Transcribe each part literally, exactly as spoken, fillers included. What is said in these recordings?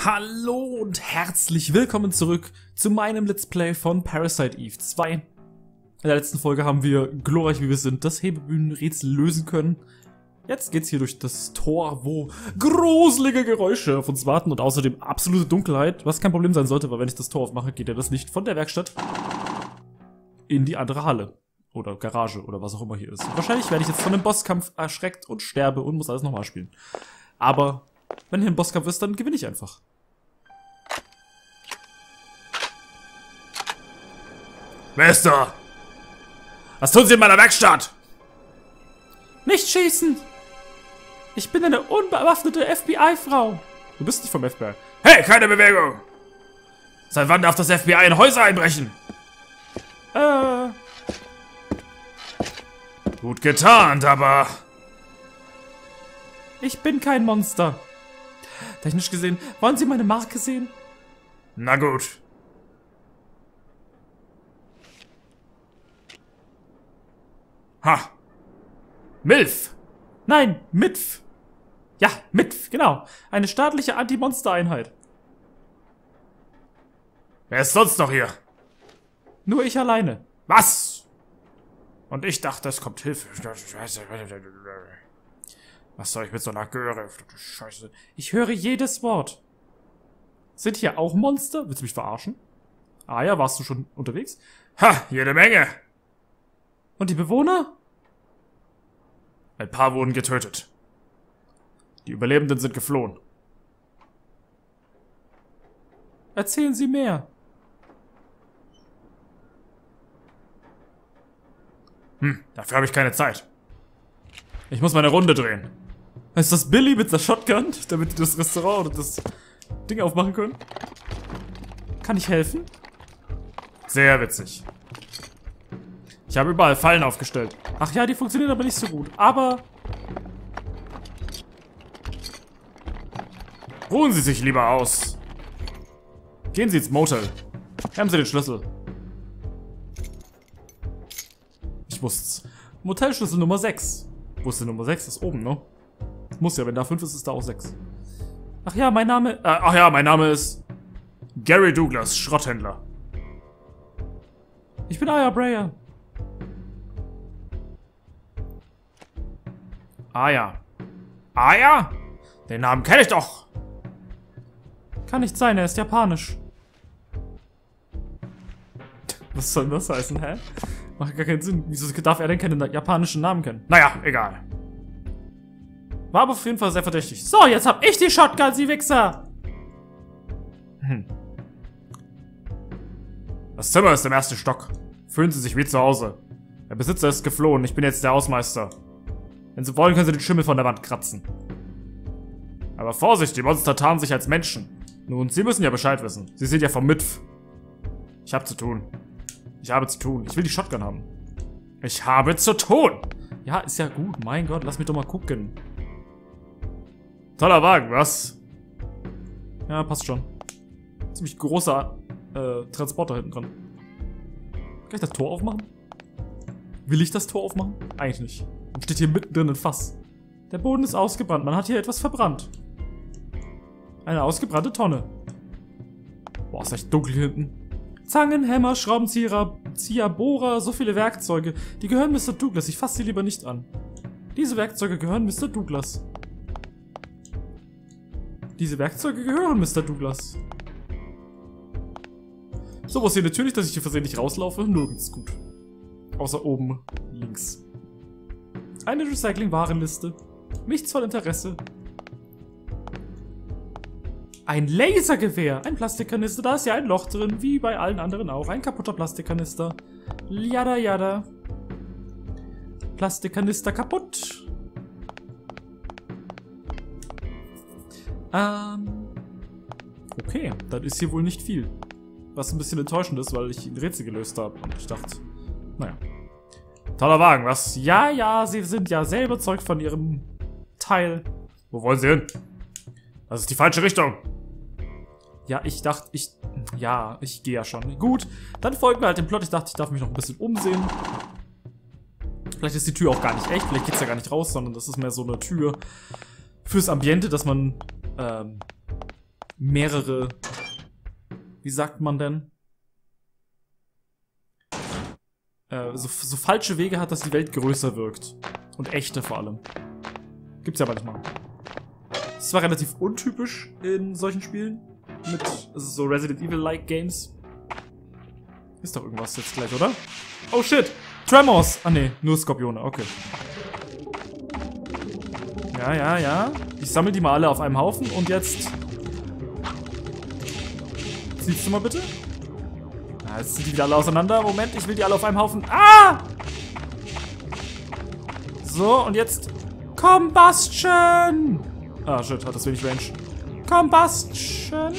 Hallo und herzlich willkommen zurück zu meinem Let's Play von Parasite Eve zwei. In der letzten Folge haben wir, glorreich wie wir sind, das Hebebühnenrätsel lösen können. Jetzt geht's hier durch das Tor, wo gruselige Geräusche auf uns warten und außerdem absolute Dunkelheit, was kein Problem sein sollte, weil wenn ich das Tor aufmache, geht ja das Licht von der Werkstatt in die andere Halle. Oder Garage oder was auch immer hier ist. Und wahrscheinlich werde ich jetzt von dem Bosskampf erschreckt und sterbe und muss alles nochmal spielen. Aber wenn hier ein Bosskampf ist, dann gewinne ich einfach. Wer ist da? Was tun Sie in meiner Werkstatt? Nicht schießen! Ich bin eine unbewaffnete F B I-Frau. Du bist nicht vom F B I. Hey, keine Bewegung! Seit wann darf das F B I in Häuser einbrechen? Äh... Gut getarnt, aber... Ich bin kein Monster. Technisch gesehen, wollen Sie meine Marke sehen? Na gut. Ha! Milf! Nein, M I T F. Ja, M I T F, genau. Eine staatliche Anti-Monster-Einheit. Wer ist sonst noch hier? Nur ich alleine. Was? Und ich dachte, es kommt Hilfe. Was soll ich mit so einer Göre? Scheiße. Ich höre jedes Wort. Sind hier auch Monster? Willst du mich verarschen? Ah ja, warst du schon unterwegs? Ha, jede Menge. Und die Bewohner? Ein paar wurden getötet. Die Überlebenden sind geflohen. Erzählen Sie mehr. Hm, dafür habe ich keine Zeit. Ich muss meine Runde drehen. Ist das Billy mit der Shotgun, damit die das Restaurant oder das Ding aufmachen können? Kann ich helfen? Sehr witzig. Ich habe überall Fallen aufgestellt. Ach ja, die funktionieren aber nicht so gut. Aber... Ruhen Sie sich lieber aus. Gehen Sie ins Motel. Haben Sie den Schlüssel. Ich wusste's. Motelschlüssel Nummer sechs. Wo ist denn Nummer sechs? Ist oben, ne? Muss ja, wenn da fünf ist, ist da auch sechs. Ach ja, mein Name... Äh, ach ja, mein Name ist... Gary Douglas, Schrotthändler. Ich bin Aya Breyer. Aya. Aya? Den Namen kenne ich doch. Kann nicht sein, er ist japanisch. Was soll das heißen, hä? Macht gar keinen Sinn. Wieso darf er denn keinen japanischen Namen kennen? Naja, egal. War aber auf jeden Fall sehr verdächtig. So, jetzt hab ich die Shotgun, Sie Wichser! Hm. Das Zimmer ist im ersten Stock. Fühlen Sie sich wie zu Hause. Der Besitzer ist geflohen, ich bin jetzt der Hausmeister. Wenn Sie wollen, können Sie den Schimmel von der Wand kratzen. Aber Vorsicht, die Monster tarnen sich als Menschen. Nun, Sie müssen ja Bescheid wissen. Sie sind ja vom M I T F. Ich habe zu tun. Ich habe zu tun. Ich will die Shotgun haben. Ich habe zu tun! Ja, ist ja gut. Mein Gott, lass mich doch mal gucken. Toller Wagen, was? Ja, passt schon. Ziemlich großer äh, Transporter hinten dran. Kann ich das Tor aufmachen? Will ich das Tor aufmachen? Eigentlich nicht. Dann steht hier mittendrin ein Fass. Der Boden ist ausgebrannt. Man hat hier etwas verbrannt. Eine ausgebrannte Tonne. Boah, ist echt dunkel hier hinten. Zangen, Hämmer, Schraubenzieher, Zieher, Bohrer, so viele Werkzeuge. Die gehören Mister Douglas. Ich fasse sie lieber nicht an. Diese Werkzeuge gehören Mister Douglas. Diese Werkzeuge gehören Mister Douglas. So, was hier natürlich, dass ich hier versehentlich rauslaufe? Nirgends gut. Außer oben links. Eine Recycling-Warenliste. Nichts von Interesse. Ein Lasergewehr. Ein Plastikkanister. Da ist ja ein Loch drin, wie bei allen anderen auch. Ein kaputter Plastikkanister. Jada, jada. Plastikkanister kaputt. Ähm. Okay, dann ist hier wohl nicht viel. Was ein bisschen enttäuschend ist, weil ich ein Rätsel gelöst habe. Und ich dachte, naja. Toller Wagen, was? Ja, ja, Sie sind ja sehr überzeugt von Ihrem Teil. Wo wollen Sie hin? Das ist die falsche Richtung. Ja, ich dachte, ich... Ja, ich gehe ja schon. Gut, dann folgen wir halt dem Plot. Ich dachte, ich darf mich noch ein bisschen umsehen. Vielleicht ist die Tür auch gar nicht echt. Vielleicht geht's ja gar nicht raus, sondern das ist mehr so eine Tür fürs Ambiente, dass man ähm, mehrere, wie sagt man denn? Äh, so, so falsche Wege hat, dass die Welt größer wirkt. Und echte vor allem. Gibt's ja manchmal. Das ist zwar relativ untypisch in solchen Spielen. Mit also so Resident Evil-like Games. Ist doch irgendwas jetzt gleich, oder? Oh shit! Tremors! Ah ne, nur Skorpione, okay. Ja, ja, ja. Ich sammle die mal alle auf einem Haufen und jetzt... Siehst du mal bitte? Na, jetzt sind die wieder alle auseinander. Moment, ich will die alle auf einem Haufen. Ah! So, und jetzt... Combustion! Ah, shit, hat das wenig Range. Combustion!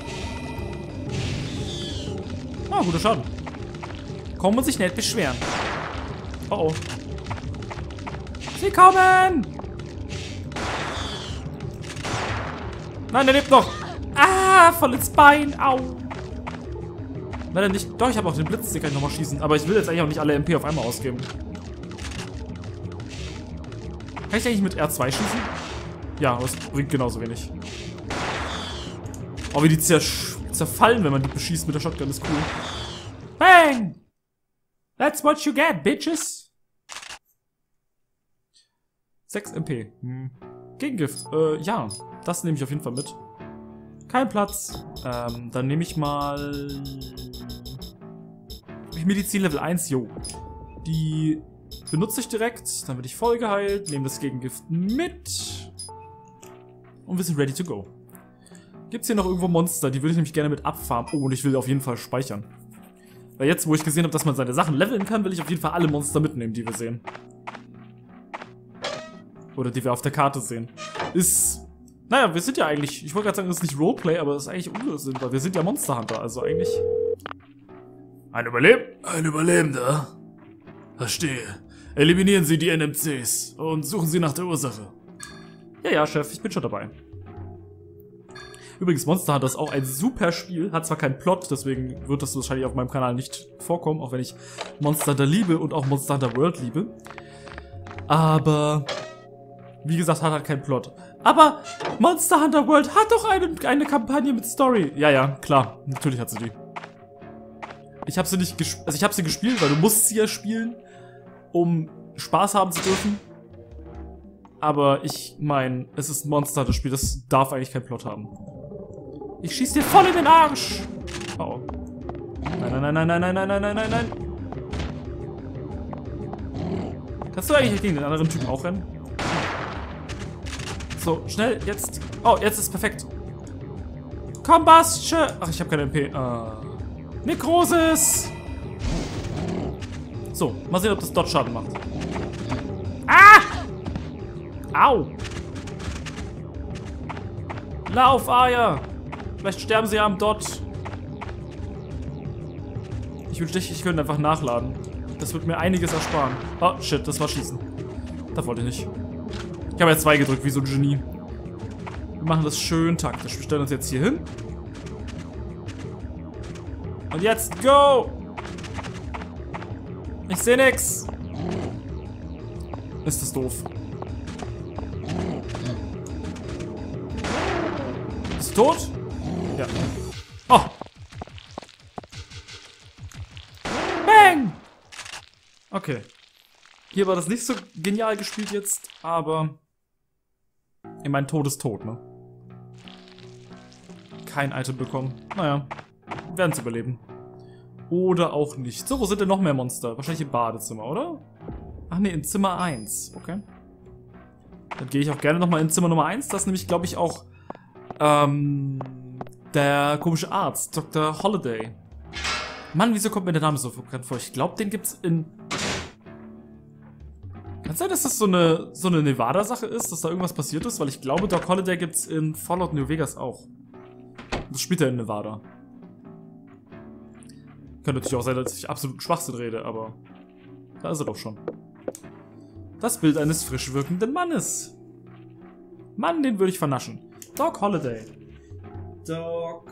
Ah, guter Schaden. Kommen und sich nicht beschweren. Oh oh. Sie kommen! Nein, der lebt noch! Ah, voll ins Bein! Au! Leider nicht. Doch, ich habe auch den Blitz, den kann ich nochmal schießen. Aber ich will jetzt eigentlich auch nicht alle M P auf einmal ausgeben. Kann ich eigentlich mit R zwei schießen? Ja, aber es bringt genauso wenig. Oh, wie die zersch zerfallen, wenn man die beschießt mit der Shotgun, ist cool. Bang! That's what you get, bitches! sechs M P. Hm. Gegengift. Äh, ja. Das nehme ich auf jeden Fall mit. Kein Platz. Ähm, dann nehme ich mal... Ich Medizin Level eins, jo. Die benutze ich direkt. Dann werde ich voll geheilt. Nehme das Gegengift mit. Und wir sind ready to go. Gibt es hier noch irgendwo Monster? Die würde ich nämlich gerne mit abfarmen. Oh, und ich will auf jeden Fall speichern. Weil jetzt, wo ich gesehen habe, dass man seine Sachen leveln kann, will ich auf jeden Fall alle Monster mitnehmen, die wir sehen. Oder die wir auf der Karte sehen. Ist... Naja, wir sind ja eigentlich... Ich wollte gerade sagen, das ist nicht Roleplay, aber das ist eigentlich Unsinn, weil wir sind ja Monster Hunter, also eigentlich... Ein Überleb... Ein Überlebender. Verstehe. Eliminieren Sie die N M Cs und suchen Sie nach der Ursache. Ja, ja, Chef, ich bin schon dabei. Übrigens, Monster Hunter ist auch ein super Spiel. Hat zwar keinen Plot, deswegen wird das wahrscheinlich auf meinem Kanal nicht vorkommen, auch wenn ich Monster Hunter liebe und auch Monster Hunter World liebe. Aber... Wie gesagt, hat halt keinen Plot. Aber Monster Hunter World hat doch eine, eine Kampagne mit Story. Ja, ja, klar. Natürlich hat sie die. Ich habe sie nicht gespielt. Also ich habe sie gespielt, weil du musst sie ja spielen, um Spaß haben zu dürfen. Aber ich meine, es ist ein Monster Hunter Spiel. Das darf eigentlich keinen Plot haben. Ich schieß dir voll in den Arsch. Oh. Nein, nein, nein, nein, nein, nein, nein, nein, nein, nein. Kannst du eigentlich gegen den anderen Typen auch rennen? So, schnell, jetzt. Oh, jetzt ist perfekt. Combustion. Ach, ich habe keine M P. Uh. Nekrosis. So, mal sehen, ob das dort Schaden macht. Ah! Au! Lauf, Aya! Vielleicht sterben sie ja am Dot. Ich wünschte, ich könnte einfach nachladen. Das wird mir einiges ersparen. Oh, shit, das war Schießen. Das wollte ich nicht. Ich habe ja zwei gedrückt, wie so ein Genie. Wir machen das schön taktisch. Wir stellen uns jetzt hier hin. Und jetzt, go! Ich sehe nix. Ist das doof. Bist du tot? Ja. Oh! Bang! Okay. Hier war das nicht so genial gespielt jetzt, aber... Ich mein, Tod ist tot, ne? Kein Item bekommen. Naja, werden es überleben. Oder auch nicht. So, wo sind denn noch mehr Monster? Wahrscheinlich im Badezimmer, oder? Ach ne, in Zimmer eins. Okay. Dann gehe ich auch gerne nochmal in Zimmer Nummer eins. Das ist nämlich, glaube ich, auch ähm, der komische Arzt, Doktor Holiday. Mann, wieso kommt mir der Name so bekannt vor? Ich glaube, den gibt's in... Kann es sein, dass das so eine, so eine Nevada-Sache ist, dass da irgendwas passiert ist? Weil ich glaube, Doc Holiday gibt's in Fallout New Vegas auch. Das spielt er in Nevada. Könnte natürlich auch sein, dass ich absolut Schwachsinn rede, aber da ist er doch schon. Das Bild eines frisch wirkenden Mannes. Mann, den würde ich vernaschen. Doc Holiday. Doc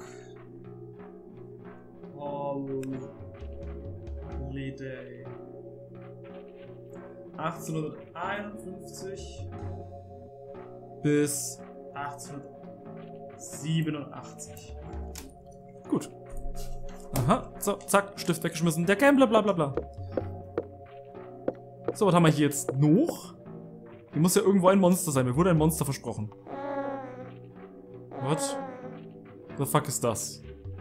Holiday. achtzehnhunderteinundfünfzig bis achtzehnhundertachtundachtzig. siebenundachtzig. Gut. Aha, so, zack, Stift weggeschmissen. Der Gambler, bla bla bla. So, was haben wir hier jetzt noch? Hier muss ja irgendwo ein Monster sein. Mir wurde ein Monster versprochen. What? The fuck ist das?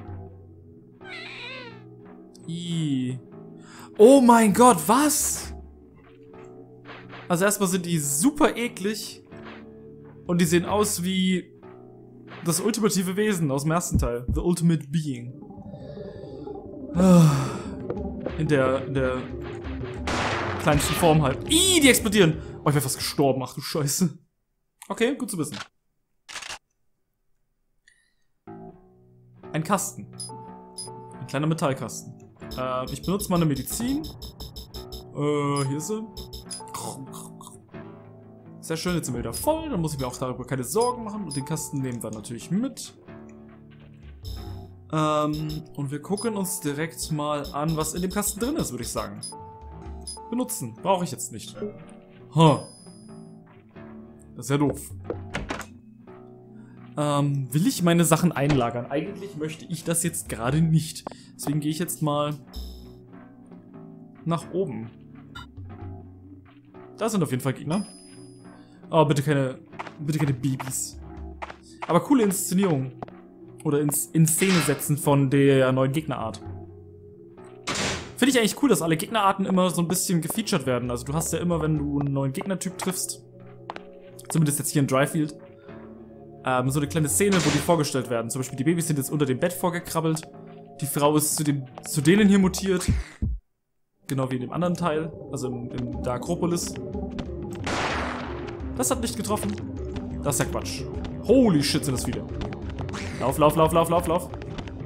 Ih. Oh mein Gott, was? Also erstmal sind die super eklig. Und die sehen aus wie das ultimative Wesen aus dem ersten Teil. The Ultimate Being. In der, in der kleinsten Form halt. Ih, die explodieren. Oh, ich wäre fast gestorben. Ach du Scheiße. Okay, gut zu wissen. Ein Kasten. Ein kleiner Metallkasten. Äh, ich benutze mal eine Medizin. Äh, hier ist sie. Sehr schön, jetzt sind wir wieder voll. Dann muss ich mir auch darüber keine Sorgen machen. Und den Kasten nehmen wir natürlich mit. Ähm, und wir gucken uns direkt mal an, was in dem Kasten drin ist, würde ich sagen. Benutzen. Brauche ich jetzt nicht. Huh. Das ist ja doof. Ähm, will ich meine Sachen einlagern? Eigentlich möchte ich das jetzt gerade nicht. Deswegen gehe ich jetzt mal nach oben. Da sind auf jeden Fall Gegner. Oh, bitte keine, bitte keine Babys. Aber coole Inszenierung. Oder ins, in Szene setzen von der neuen Gegnerart. Finde ich eigentlich cool, dass alle Gegnerarten immer so ein bisschen gefeatured werden. Also du hast ja immer, wenn du einen neuen Gegnertyp triffst, zumindest jetzt hier in Dryfield, ähm, so eine kleine Szene, wo die vorgestellt werden. Zum Beispiel die Babys sind jetzt unter dem Bett vorgekrabbelt. Die Frau ist zu, dem, zu denen hier mutiert. Genau wie in dem anderen Teil. Also im, im der Akropolis. Das hat nicht getroffen. Das ist ja Quatsch. Holy shit, sind das viele. Lauf, lauf, lauf, lauf, lauf, lauf.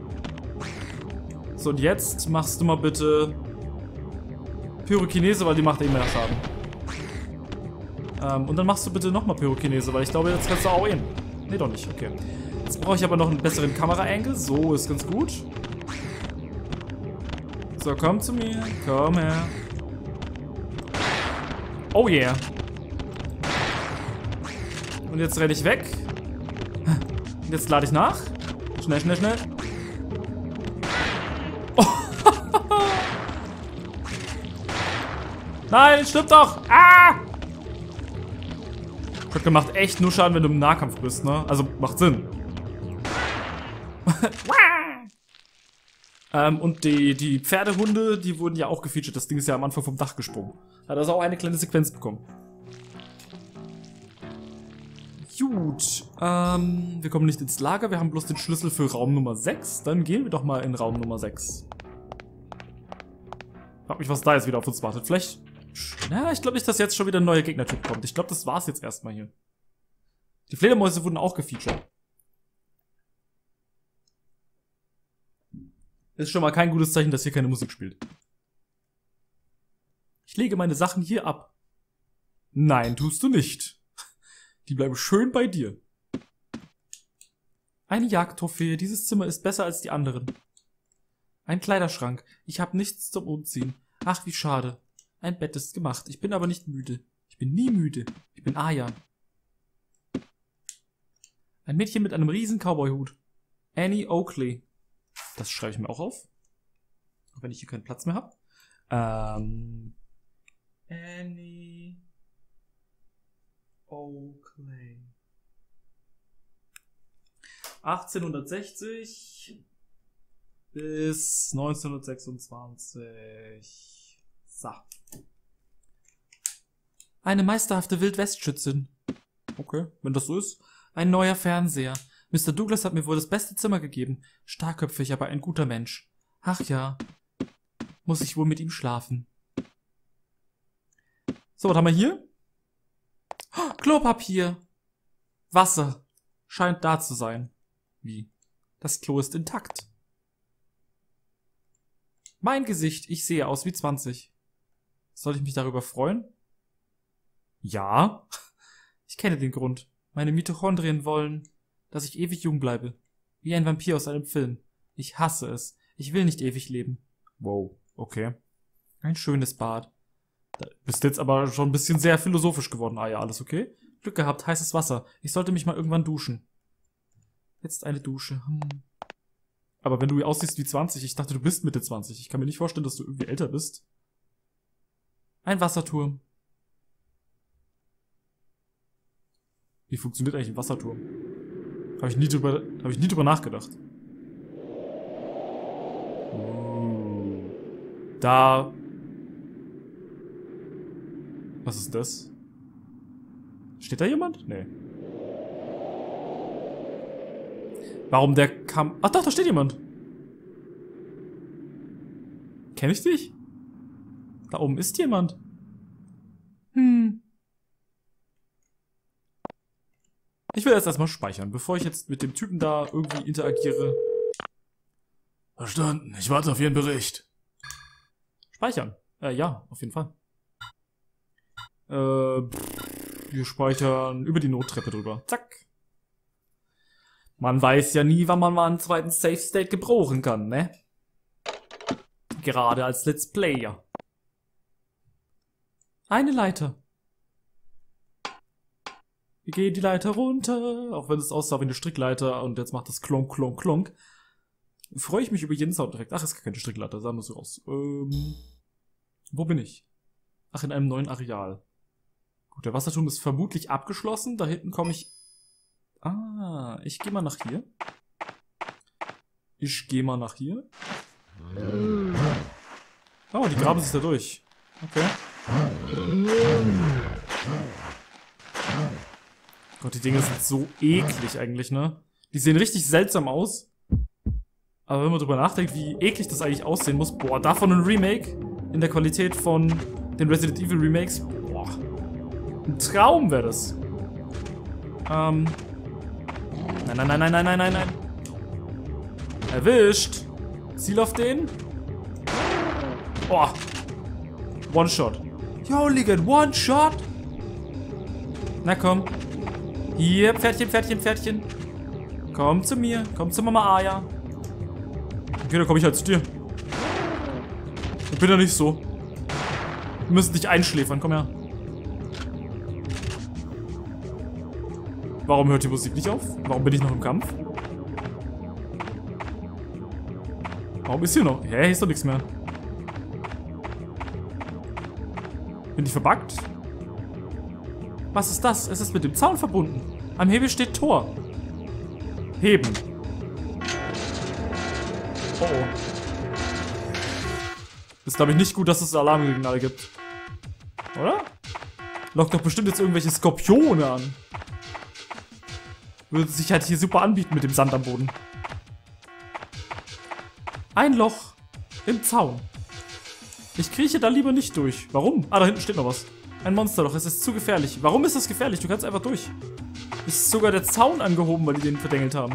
So, und jetzt machst du mal bitte Pyrokinese, weil die macht eh mehr Schaden. Ähm, und dann machst du bitte nochmal Pyrokinese, weil ich glaube, jetzt kannst du auch ihn. Nee, doch nicht. Okay. Jetzt brauche ich aber noch einen besseren Kamera-Angle. So, ist ganz gut. So, komm zu mir. Komm her. Oh yeah. Und jetzt renne ich weg. Und jetzt lade ich nach. Schnell, schnell, schnell. Oh. Nein, stimmt doch. Ah! Shotgun macht echt nur Schaden, wenn du im Nahkampf bist, ne? Also, macht Sinn. ähm, und die, die Pferdehunde, die wurden ja auch gefeatured. Das Ding ist ja am Anfang vom Dach gesprungen. Hat also auch eine kleine Sequenz bekommen. Gut, ähm, wir kommen nicht ins Lager, wir haben bloß den Schlüssel für Raum Nummer sechs. Dann gehen wir doch mal in Raum Nummer sechs. Frag mich, was da jetzt wieder auf uns wartet. Vielleicht, na, ich glaube nicht, dass jetzt schon wieder ein neuer Gegnertyp kommt. Ich glaube, das war's jetzt erstmal hier. Die Fledermäuse wurden auch gefeatured. Ist schon mal kein gutes Zeichen, dass hier keine Musik spielt. Ich lege meine Sachen hier ab. Nein, tust du nicht. Die bleiben schön bei dir. Eine Jagdtrophäe. Dieses Zimmer ist besser als die anderen. Ein Kleiderschrank. Ich habe nichts zum Umziehen. Ach, wie schade. Ein Bett ist gemacht. Ich bin aber nicht müde. Ich bin nie müde. Ich bin Ayan. Ein Mädchen mit einem riesen Cowboy-Hut. Annie Oakley. Das schreibe ich mir auch auf. Auch wenn ich hier keinen Platz mehr habe. Ähm. Annie Oakley. achtzehnhundertsechzig bis neunzehnhundertsechsundzwanzig. So. Eine meisterhafte Wildwestschützin. Okay, wenn das so ist. Ein neuer Fernseher. Mister Douglas hat mir wohl das beste Zimmer gegeben. Starkköpfig, aber ein guter Mensch. Ach ja. Muss ich wohl mit ihm schlafen. So, was haben wir hier? Oh, Klopapier. Wasser. Scheint da zu sein. Wie? Das Klo ist intakt. Mein Gesicht. Ich sehe aus wie zwanzig. Soll ich mich darüber freuen? Ja. Ich kenne den Grund. Meine Mitochondrien wollen, dass ich ewig jung bleibe. Wie ein Vampir aus einem Film. Ich hasse es. Ich will nicht ewig leben. Wow, okay. Ein schönes Bad. Da bist jetzt aber schon ein bisschen sehr philosophisch geworden. Ah ja, alles okay? Glück gehabt, heißes Wasser. Ich sollte mich mal irgendwann duschen. Jetzt eine Dusche. Hm. Aber wenn du aussiehst wie zwanzig, ich dachte, du bist Mitte zwanzig. Ich kann mir nicht vorstellen, dass du irgendwie älter bist. Ein Wasserturm. Wie funktioniert eigentlich ein Wasserturm? Habe ich nie drüber, habe ich nie drüber nachgedacht. Uh. Da. Was ist das? Steht da jemand? Nee. Warum der kam... Ach doch, da steht jemand. Kenn ich dich? Da oben ist jemand. Hm. Ich will jetzt erstmal speichern, bevor ich jetzt mit dem Typen da irgendwie interagiere. Verstanden. Ich warte auf Ihren Bericht. Speichern. Äh, ja, auf jeden Fall. Äh, pff, wir speichern über die Nottreppe drüber. Zack. Man weiß ja nie, wann man mal einen zweiten Safe State gebrauchen kann, ne? Gerade als Let's Player. Eine Leiter. Wir gehen die Leiter runter, auch wenn es aussah wie eine Strickleiter und jetzt macht das Klonk, Klonk, Klonk. Freue ich mich über jeden Soundeffekt. Ach, es ist keine Strickleiter, sagen wir so raus. Ähm, wo bin ich? Ach, in einem neuen Areal. Gut, der Wasserturm ist vermutlich abgeschlossen. Da hinten komme ich... Ah, ich gehe mal nach hier. Ich gehe mal nach hier. Oh, die graben sich da durch. Okay. Gott, die Dinge sind so eklig eigentlich, ne? Die sehen richtig seltsam aus. Aber wenn man drüber nachdenkt, wie eklig das eigentlich aussehen muss. Boah, davon ein Remake in der Qualität von den Resident Evil Remakes. Boah. Ein Traum wäre das. Ähm... Nein, nein, nein, nein, nein, nein, nein, nein. Erwischt. Ziel auf den. Boah. One Shot. You only get one shot. Na komm. Hier, Pferdchen, Pferdchen, Pferdchen. Komm zu mir. Komm zu Mama Aya. Okay, dann komm ich halt zu dir. Ich bin ja nicht so. Wir müssen dich einschläfern. Komm her. Warum hört die Musik nicht auf? Warum bin ich noch im Kampf? Warum ist hier noch? Hä, hier ist doch nichts mehr. Bin ich verbuggt? Was ist das? Es ist mit dem Zaun verbunden. Am Hebel steht Tor. Heben. Oh oh. Ist, glaube ich, nicht gut, dass es Alarmsignale gibt. Oder? Lockt doch bestimmt jetzt irgendwelche Skorpione an. Würde sich halt hier super anbieten mit dem Sand am Boden. Ein Loch im Zaun. Ich krieche da lieber nicht durch. Warum? Ah, da hinten steht noch was. Ein Monsterloch. Es ist zu gefährlich. Warum ist das gefährlich? Du kannst einfach durch. Ist sogar der Zaun angehoben, weil die den verdengelt haben.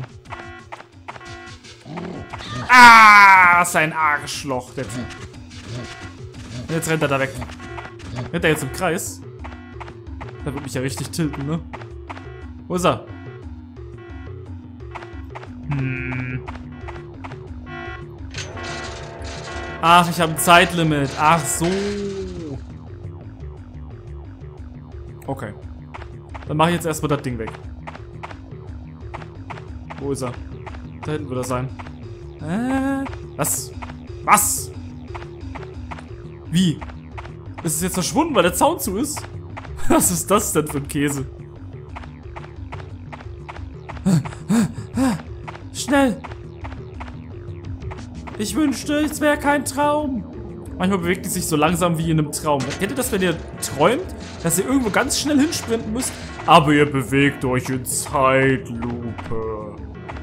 Ah, ist ein Arschloch, der Typ. Jetzt rennt er da weg. Rennt er jetzt im Kreis? Der wird mich ja richtig tilten, ne? Wo ist er? Hm. Ach, ich habe ein Zeitlimit. Ach so. Okay. Dann mache ich jetzt erstmal das Ding weg. Wo ist er? Da hinten wird er sein. Äh, was? Was? Wie? Ist es jetzt verschwunden, weil der Zaun zu ist? Was ist das denn für ein Käse? Schnell! Ich wünschte, es wäre kein Traum. Manchmal bewegt die sich so langsam wie in einem Traum. Kennt ihr das, wenn ihr träumt, dass ihr irgendwo ganz schnell hinsprinten müsst, aber ihr bewegt euch in Zeitlupe?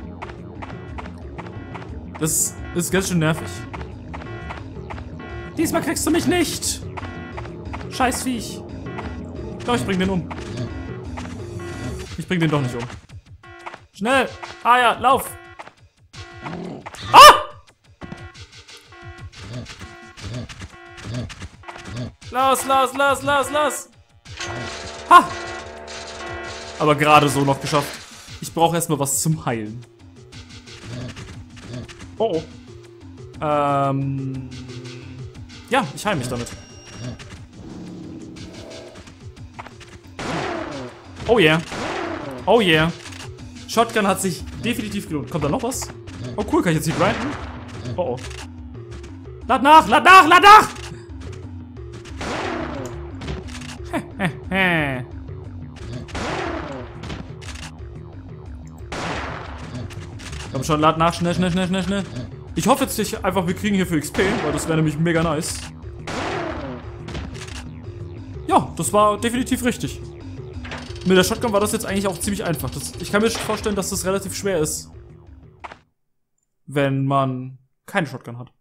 Das ist ganz schön nervig. Diesmal kriegst du mich nicht! Scheiß Viech. Ich glaube, ich bring den um. Ich bring den doch nicht um. Schnell! Ah ja, lauf! Ah! Los, los, los, los, los! Ha! Aber gerade so noch geschafft. Ich brauche erstmal was zum Heilen. Oh oh. Ähm. Ja, ich heile mich damit. Oh yeah. Oh yeah. Shotgun hat sich definitiv gelohnt. Kommt da noch was? Oh cool, kann ich jetzt hier grinden? Oh oh. Lad nach, lad nach, lad nach! Komm schon, lad nach, schnell, schnell, schnell, schnell, schnell. Ich hoffe jetzt nicht einfach, wir kriegen hier für X P, weil das wäre nämlich mega nice. Ja, das war definitiv richtig. Mit der Shotgun war das jetzt eigentlich auch ziemlich einfach. Das, ich kann mir vorstellen, dass das relativ schwer ist, wenn man keine Shotgun hat.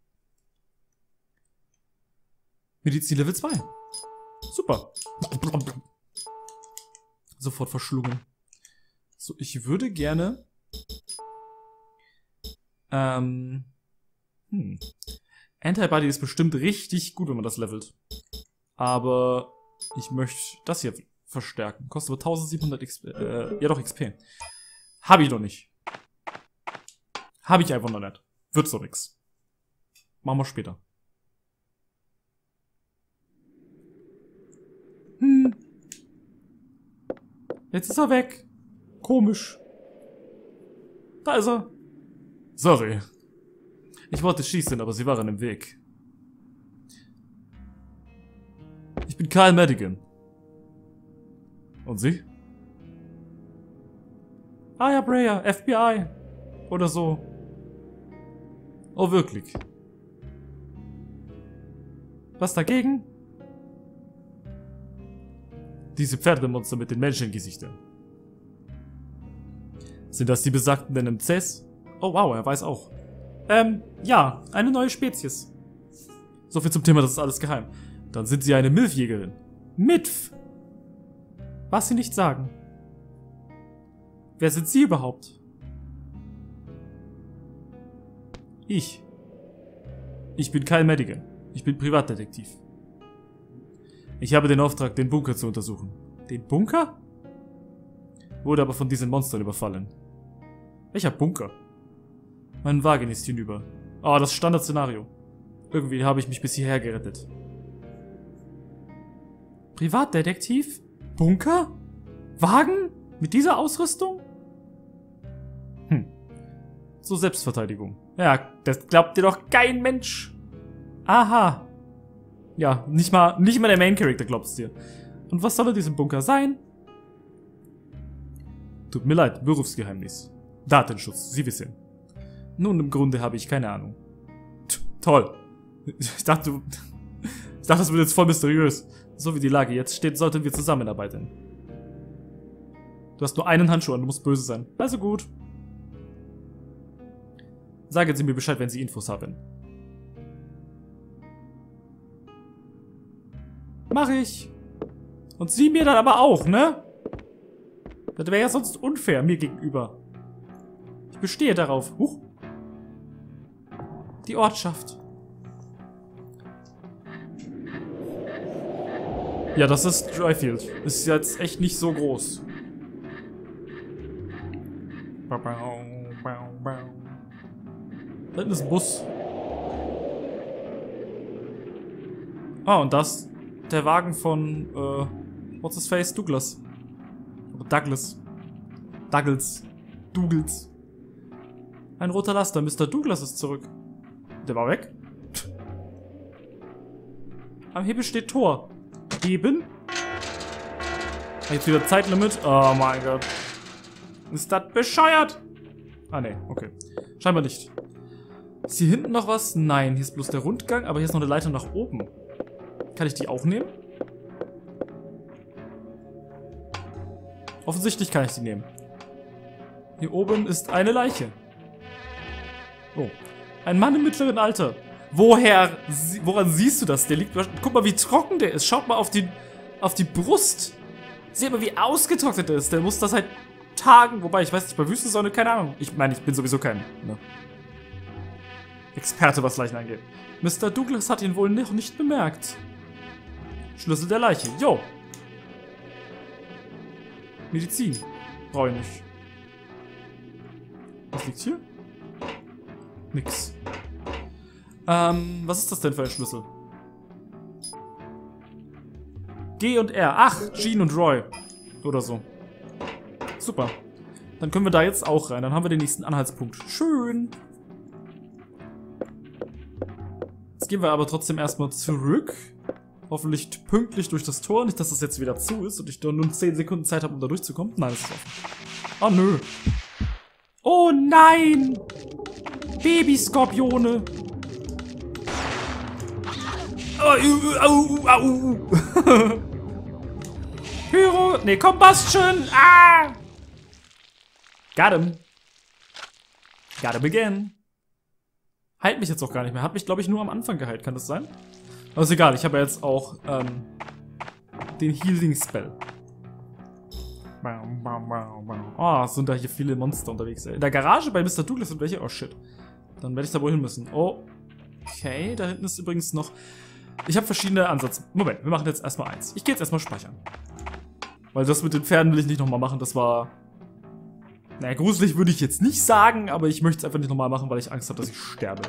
Medizin Level zwei. Super. Sofort verschlungen. So, ich würde gerne... Ähm... Hm. Antibody ist bestimmt richtig gut, wenn man das levelt. Aber ich möchte das hier verstärken. Kostet aber eintausendsiebenhundert X P. Äh, ja doch, X P. Habe ich noch nicht. Habe ich einfach noch nicht. Wird so nix. Machen wir später. Hm. Jetzt ist er weg. Komisch. Da ist er. Sorry. Ich wollte schießen, aber sie waren im Weg. Ich bin Kyle Madigan. Und Sie? Ah ja, Breyer, F B I. Oder so. Oh, wirklich? Was dagegen? Diese Pferdemonster mit den Menschengesichtern. Sind das die besagten N M Cs? Oh wow, er weiß auch. Ähm, ja, eine neue Spezies. So viel zum Thema, das ist alles geheim. Dann sind Sie eine Milfjägerin. Milf? Was Sie nicht sagen. Wer sind Sie überhaupt? Ich. Ich bin Kyle Madigan. Ich bin Privatdetektiv. Ich habe den Auftrag, den Bunker zu untersuchen. Den Bunker? Wurde aber von diesen Monstern überfallen. Welcher Bunker? Mein Wagen ist hinüber. Oh, das Standardszenario. Irgendwie habe ich mich bis hierher gerettet. Privatdetektiv? Bunker? Wagen? Mit dieser Ausrüstung? Hm. Zur Selbstverteidigung. Ja, das glaubt dir doch kein Mensch. Aha. Ja, nicht mal, nicht mal der Main Character glaubt's dir. Und was soll in diesem Bunker sein? Tut mir leid, Berufsgeheimnis. Datenschutz, Sie wissen. Nun, im Grunde habe ich keine Ahnung. T toll. Ich dachte, du, ich dachte, das wird jetzt voll mysteriös. So wie die Lage jetzt steht, sollten wir zusammenarbeiten. Du hast nur einen Handschuh an, du musst böse sein. Also gut. Sagen Sie mir Bescheid, wenn Sie Infos haben. Mach ich. Und Sie mir dann aber auch, ne? Das wäre ja sonst unfair mir gegenüber. Ich bestehe darauf. Huch. Die Ortschaft. Ja, das ist Dryfield. Ist jetzt echt nicht so groß. Da hinten ist ein Bus. Ah, und das der Wagen von, äh, what's his face? Douglas. Oder Douglas. Douglas. Douglas. Ein roter Laster. Mister Douglas ist zurück. Der war weg. Am Hebel steht Tor. Heben. Jetzt wieder Zeitlimit. Oh mein Gott. Ist das bescheuert? Ah, ne, okay. Scheinbar nicht. Ist hier hinten noch was? Nein, hier ist bloß der Rundgang, aber hier ist noch eine Leiter nach oben. Kann ich die auch nehmen? Offensichtlich kann ich die nehmen. Hier oben ist eine Leiche. Oh. Ein Mann im mittleren Alter. Woher, woran siehst du das? Der liegt, guck mal, wie trocken der ist. Schaut mal auf die, auf die Brust. Seht mal, wie ausgetrocknet er ist. Der muss das seit Tagen, wobei, ich weiß nicht, bei Wüstensonne, keine Ahnung. Ich meine, ich bin sowieso kein, ne, Experte, was Leichen angeht. Mister Douglas hat ihn wohl noch nicht bemerkt. Schlüssel der Leiche. Jo. Medizin. Brauche ich nicht. Was liegt hier? Nix. Ähm, was ist das denn für ein Schlüssel? G und R. Ach, Jean und Roy. Oder so. Super. Dann können wir da jetzt auch rein. Dann haben wir den nächsten Anhaltspunkt. Schön. Jetzt gehen wir aber trotzdem erstmal zurück. Hoffentlich pünktlich durch das Tor. Nicht, dass das jetzt wieder zu ist und ich nur zehn Sekunden Zeit habe, um da durchzukommen. Nein, das ist offen. Oh, nö. Oh, nein! Babyskorpione! Oh, au, au, au. Pyro... Nee, Combustion! Ah! Got him. Got him again. Heilt mich jetzt auch gar nicht mehr. Hat mich, glaube ich, nur am Anfang geheilt. Kann das sein? Aber ist egal. Ich habe ja jetzt auch ähm, den Healing-Spell. Oh, sind da hier viele Monster unterwegs, ey. In der Garage bei Mister Douglas sind welche? Oh, shit. Dann werde ich da wohl hin müssen. Oh. Okay, da hinten ist übrigens noch... Ich habe verschiedene Ansätze. Moment, wir machen jetzt erstmal eins. Ich gehe jetzt erstmal speichern. Weil das mit den Pferden will ich nicht nochmal machen. Das war... Naja, gruselig würde ich jetzt nicht sagen, aber ich möchte es einfach nicht nochmal machen, weil ich Angst habe, dass ich sterbe.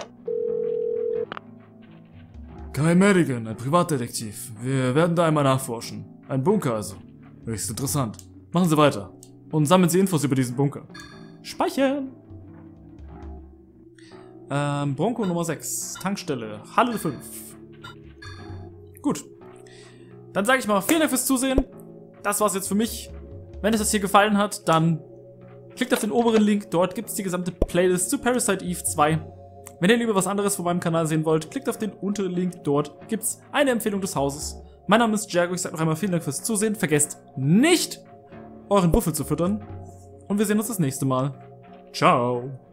Kyle Madigan, ein Privatdetektiv. Wir werden da einmal nachforschen. Ein Bunker also. Höchst interessant. Machen Sie weiter. Und sammeln Sie Infos über diesen Bunker. Speichern! Ähm, Bronco Nummer sechs. Tankstelle. Halle fünf. Gut. Dann sage ich mal vielen Dank fürs Zusehen. Das war's jetzt für mich. Wenn es das hier gefallen hat, dann klickt auf den oberen Link. Dort gibt es die gesamte Playlist zu Parasite Eve zwei. Wenn ihr lieber was anderes von meinem Kanal sehen wollt, klickt auf den unteren Link. Dort gibt es eine Empfehlung des Hauses. Mein Name ist Jago. Ich sage noch einmal vielen Dank fürs Zusehen. Vergesst nicht, euren Buffel zu füttern. Und wir sehen uns das nächste Mal. Ciao.